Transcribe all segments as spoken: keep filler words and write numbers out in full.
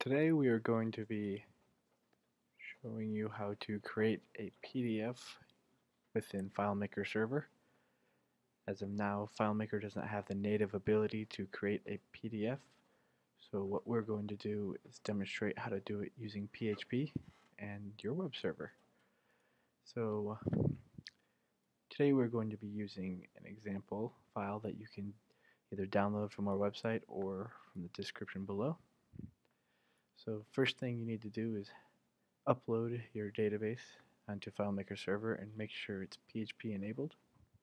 Today we are going to be showing you how to create a P D F within FileMaker Server. As of now, FileMaker does not have the native ability to create a P D F, so what we're going to do is demonstrate how to do it using P H P and your web server. So today we're going to be using an example file that you can either download from our website or from the description below. So first thing you need to do is upload your database onto FileMaker Server and make sure it's P H P enabled.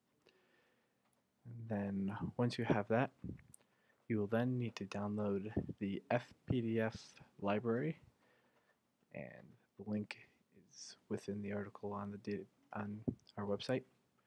And then once you have that, you will then need to download the F P D F library, and the link is within the article on the data on our website.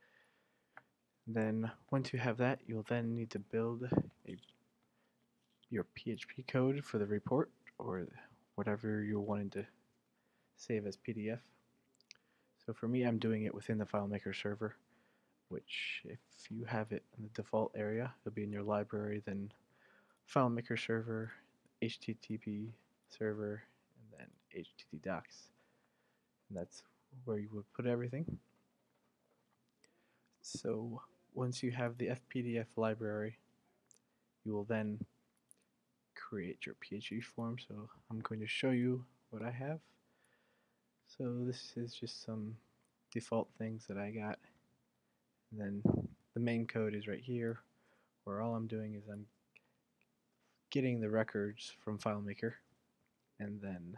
Then once you have that, you'll then need to build a your P H P code for the report or whatever you're wanting to save as P D F. So for me, I'm doing it within the FileMaker server, which if you have it in the default area, it'll be in your library, then FileMaker server, H T T P server, and then H T T docs. And that's where you would put everything. So once you have the F P D F library, you will then create your P H P form. So I'm going to show you what I have. So this is just some default things that I got. And then the main code is right here, where all I'm doing is I'm getting the records from FileMaker and then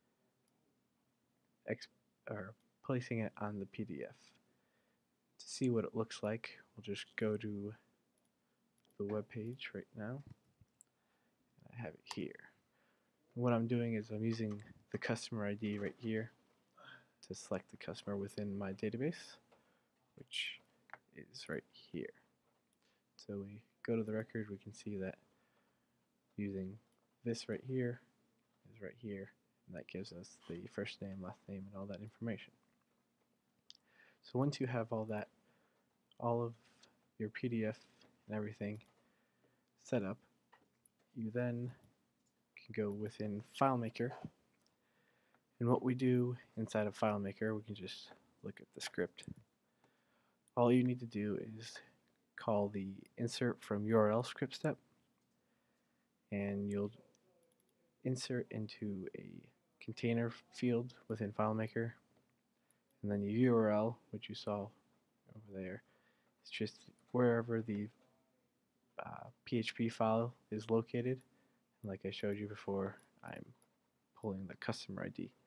exp or placing it on the P D F. To see what it looks like, we'll just go to the web page right now. I have it here. What I'm doing is I'm using the customer I D right here to select the customer within my database, which is right here. So we go to the record, we can see that using this right here is right here, and that gives us the first name, last name, and all that information. So once you have all that, all of your P D F and everything set up, you then can go within FileMaker, and what we do inside of FileMaker, we can just look at the script. All you need to do is call the insert from U R L script step, and you'll insert into a container field within FileMaker, and then the U R L, which you saw over there, is just wherever the uh, P H P file is located. And like I showed you before, I'm pulling the customer I D.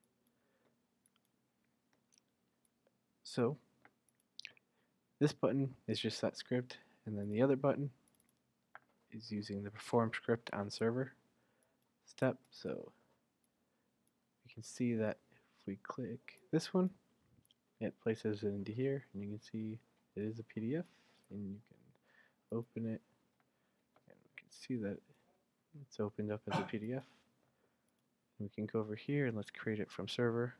So this button is just that script, and then the other button is using the perform script on server step. So you can see that if we click this one, it places it into here, and you can see it is a P D F, and you can open it, and we can see that it's opened up as a P D F. And we can go over here and let's create it from server,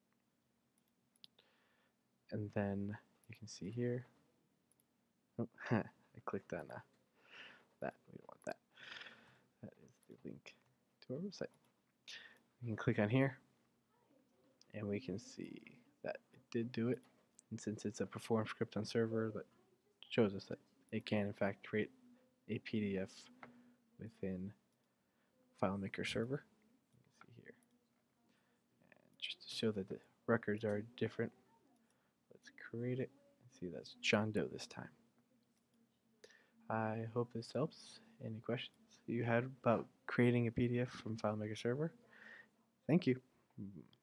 and then you can see here, oh, I clicked on uh, that, we don't want that. That is the link to our website. We can click on here, and we can see that it did do it. And since it's a perform script on server, that shows us that it can in fact create a P D F within FileMaker server. You can see here. And just to show that the records are different, let's create it and see that's John Doe this time. I hope this helps. Any questions you had about creating a P D F from FileMaker server? Thank you.